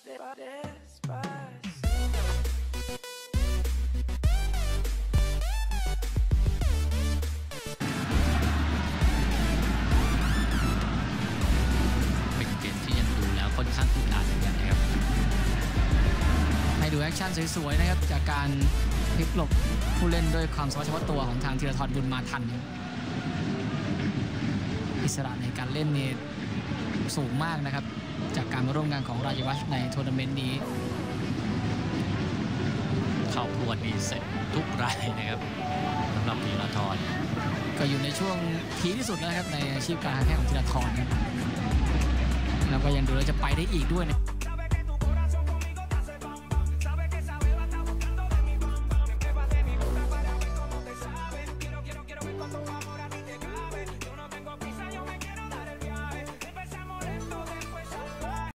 เป็นเกมที่ยังดูแล้วค่อนข้างดุดันเหมือนกันนะครับให้ดูแอคชั่นสวยๆนะครับจากการพลิกหลบผู้เล่นด้วยความสามารถเฉพาะตัวของทางธีรทรบุญมาทันอิสระในการเล่นนี่สูงมากนะครับจากการมาร่วมงานของรายวัชในทัวร์นาเมนต์นี้เข้าพรวดนี่เสร็จทุกรายนะครับสำหรับธีรทรก็อยู่ในช่วงพีคที่สุดนะครับในอาชีพการแข่งของธีรทรแล้วก็ยังดูแล้วจะไปได้อีกด้วยนะ